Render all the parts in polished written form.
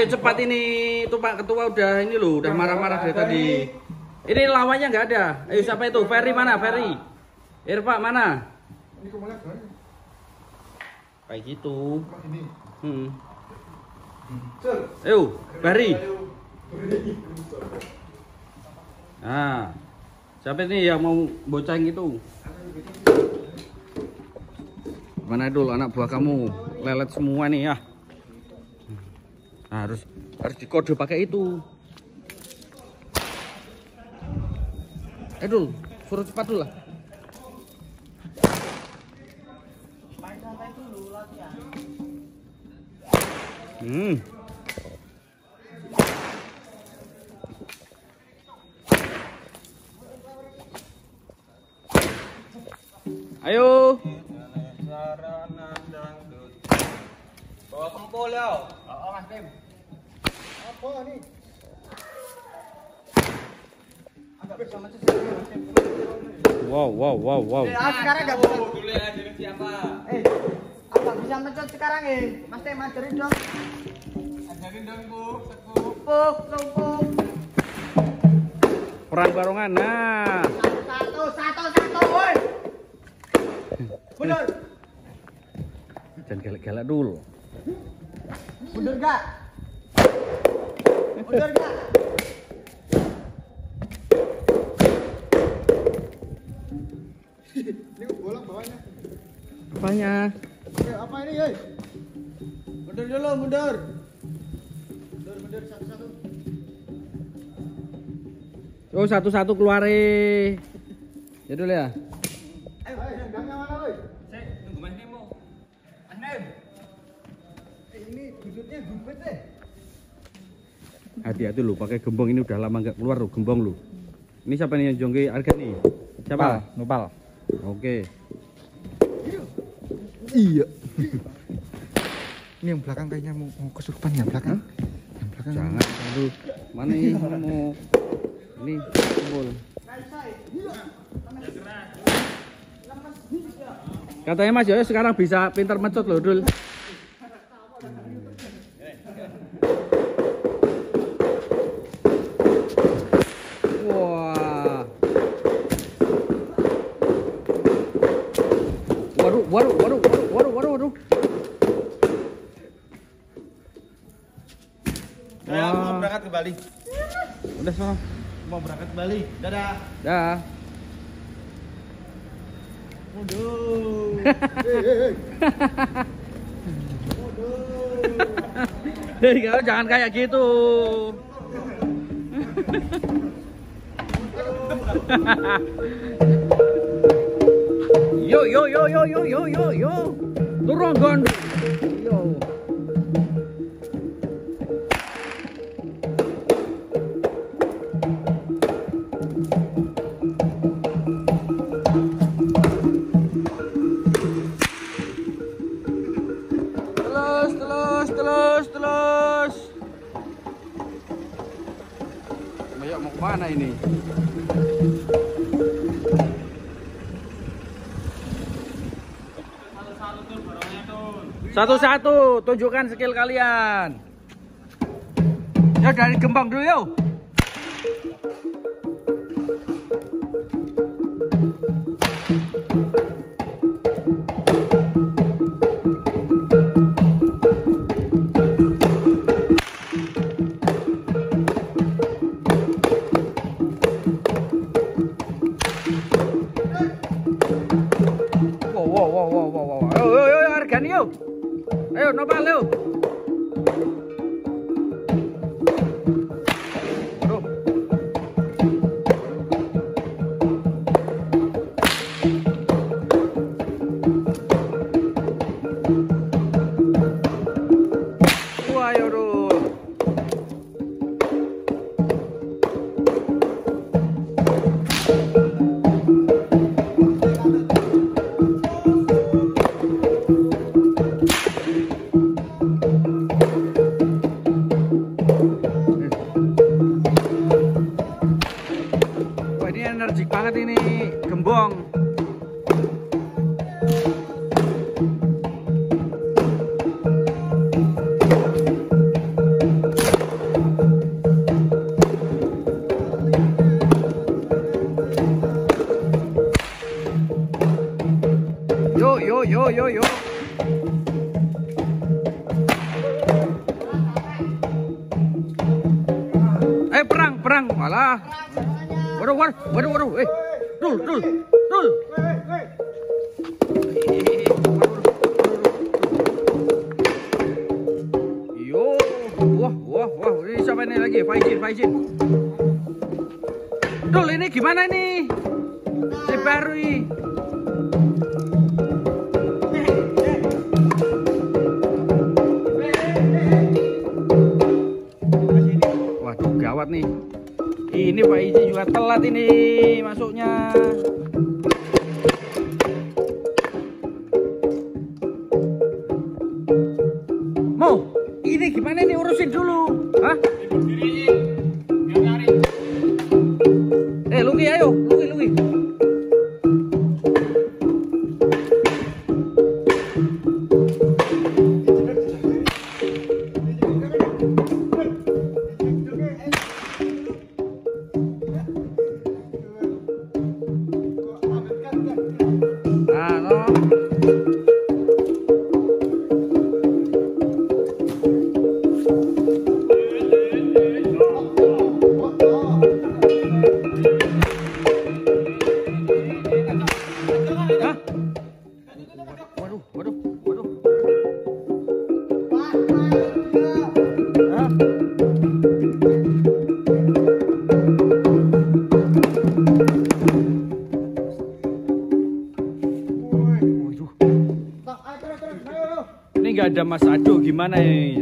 Ayo cepat ini, tuh Pak Ketua udah ini loh, udah marah-marah dari tadi. Ini lawannya nggak ada. Ayo siapa itu? Ferry mana? Ferry. Irfa mana? Ini kemana kan? Kayak gitu. Ini. Ayo, Ferry. Nah, siapa ini yang mau boceng itu? Mana dulu anak buah kamu? Lelet semua nih ya. Nah, harus dikode pakai itu. Dul, suruh cepat dulu lah. Ayo. Bawa kempul ya. Oh, Mas Tim. Apa nih? Agak bisa macet. Wow. Sekarang enggak bisa. Dulu ya, jadi siapa? Agak bisa mencet sekarang Mas Tim ajarin dong. Ajarin dong, Bu. Sumpuk. Perang barongan. Nah. Satu, woi. Mundur. Jangan galak-galak dulu. Mundur gak? Ini bola bawahnya. Apanya? Apa ini, hei? Mundur dulu, mundur satu-satu. Oh, satu-satu keluar. Ya dulu ya. Ayo, gangnya mana, woi? Saya nunggu Mas Nemo. Mas Nem. Ini budutnya gumpet deh. Hati-hati lu, pakai gembong ini udah lama nggak keluar lu, gembong lu. Ini siapa nih yang jongke harga nih? Siapa? Nopal. Oke. Iya. Ini yang belakang kayaknya mau kesurupan yang belakang. Yang belakang. Jangan lu. Mana ini mau? Ini kumpul. Katanya Mas Yoyo sekarang bisa pintar mencot loh, Dul. Wah. Waduh. Saya mau berangkat ke Bali. Udah sono. Mau berangkat ke Bali. Dadah. Dah. Mundur. Hei, kau jangan kayak gitu. Yo. Turun gondol. Yo. Terus. Ayo mau kemana ini? Satu-satu, tunjukkan skill kalian. Ya dari gembang dulu yuk. Wow. Ayo, harganya yuk. Ayo, Nopal yuk. Aduh. Wah, aduh. yo. Perang. Malah. Waduh. Dul. Yo. Wah. Ini siapa ini lagi? Faizin. Dul, ini gimana nih? Si baru ini. Waduh, gawat nih. Ini Pak Izi juga telat ini masuknya. Mau, ini gimana nih, urusin dulu. Hah? Luki ayo, Luki. Waduh. Ini nggak ada Mas Ado, gimana ini?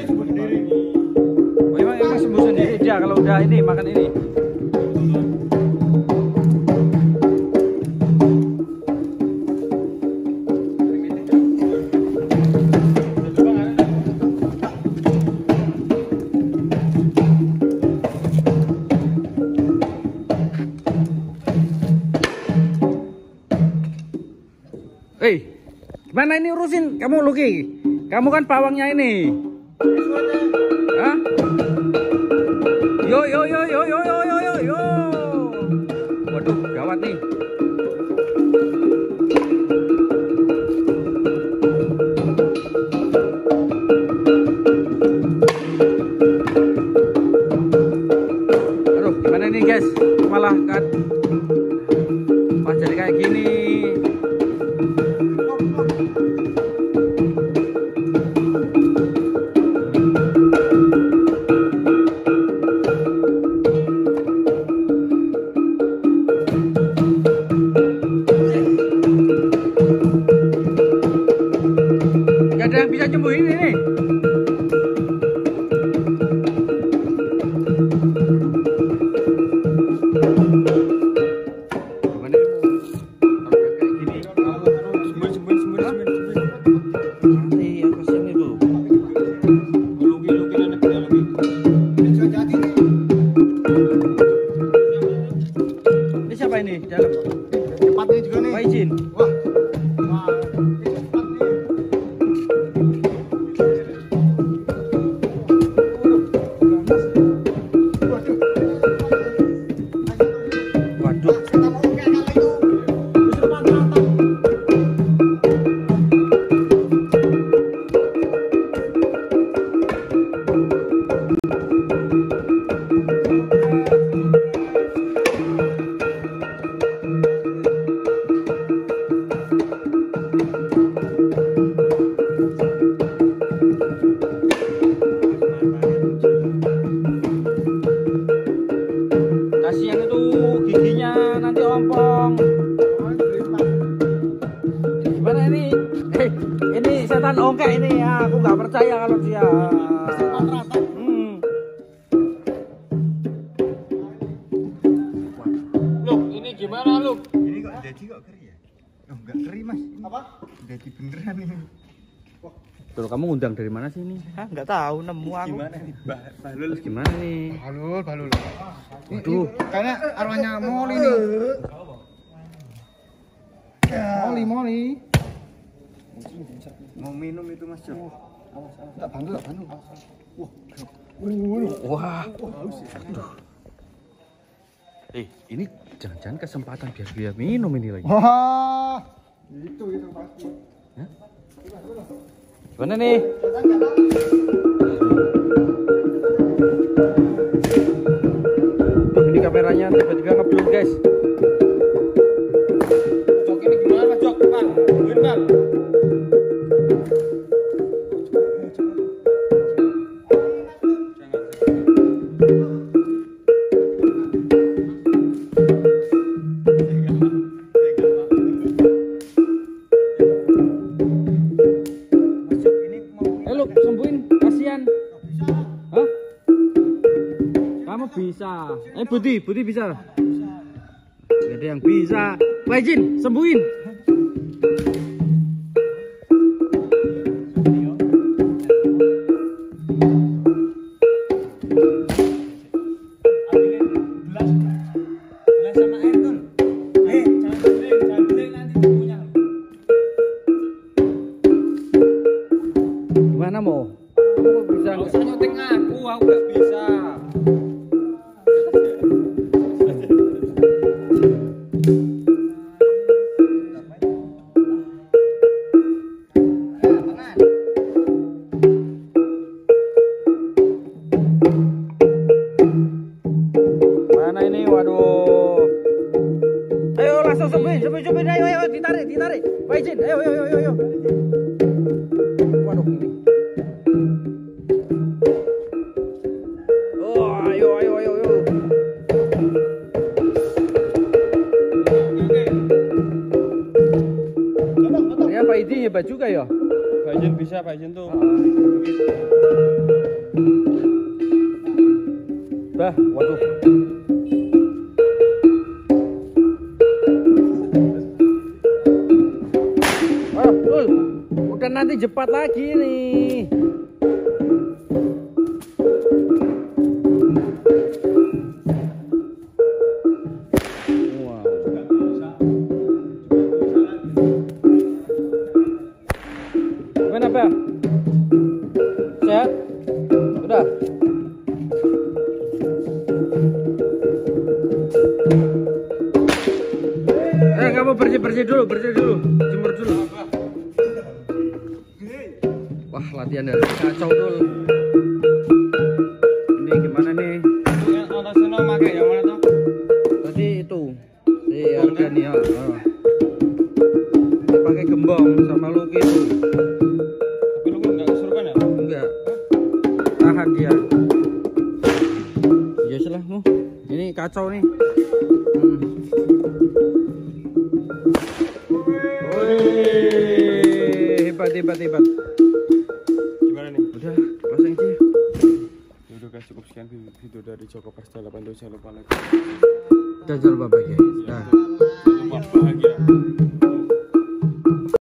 Emang sembuh sendiri dia kalau udah ini makan ini. Gimana ini urusin kamu, Luki? Kamu kan pawangnya ini. Hah? Yo. Waduh, gawat nih. Aduh, gimana nih guys? Malah kan jadi kayak gini. Gak ada yang bisa nyembuhin ini. Ini siapa ini di dalam? Cepat nih juga nih. Faizin. Wah. Ini cepat nih. Waduh. Kasihan itu giginya nanti ompong. Gimana ini? Ini setan ongkek ini ya. Aku nggak percaya kalau dia. Loh, ini gimana, Luk? Ini kok jadi kok keri ya? Oh, enggak keri, Mas. Apa? Jadi beneran ini. Tuh, kamu ngundang dari mana sih ini? Hah, nggak tahu, nemu aku. Gimana nih, Balul? Terus gimana nih? Balul. Waduh. Kayaknya arwahnya Moli nih. Moli. Mau minum itu, Mas Jo. Tak bantu. Wah. Aduh. Ini jangan-jangan kesempatan biar minum ini lagi. Wah. Itu pasti. Hah? Mana nih? Tuh, ini kameranya tiba-tiba ngeblur guys. Jok ini gimana Mas Jok? Bang, tungguin Bang. Ayo lu sembuhin, kasihan. Hah? Kamu bisa. Budi bisa. Gak ada yang bisa. Pak Jin, sembuhin. Gelas sama air tuh. Jangan beling nanti punya. Gimana mau? Kamu bisa Gak usah nyuting aku gak bisa. Mana ini? Waduh. Ayo langsung sembuhin. Ayo ditarik. Pak Jin, ayo. Waduh ini. Oh, ayo. Ya Pak Idi hebat juga ya. Pak Ijin bisa, Pak Ijin tuh. Bah, waduh. Udah nanti jepat lagi nih. Wow. Gimana Pak? Sehat? Udah? Kamu bersih dulu, jemur dulu. Wah, latihan dari kacau dulu. Ini gimana nih? Yang orang sana pakai yang mana tuh? Tadi itu si Argania. Pakai gembong sama Luki itu. Tapi lu enggak kesurupan ya? Enggak. Tahan dia. Ya salah mu. Ini kacau nih. Hebat. Gimana nih? Udah, pasang aja. Ya udah guys, cukup sekian video dari Joko Pasta 8. Jangan lupa like. Jangan lupa bahagia. Nah. Jangan lupa bahagia.